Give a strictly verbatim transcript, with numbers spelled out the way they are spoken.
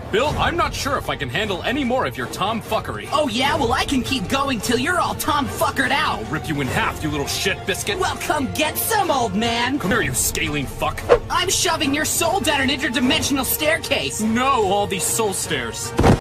Bill, I'm not sure if I can handle any more of your tomfuckery. Oh yeah? Well, I can keep going till you're all tomfuckered out. I'll rip you in half, you little shit biscuit. Well, come get some, old man. Come here, you scaling fuck. I'm shoving your soul down an interdimensional staircase. No, all these soul stairs.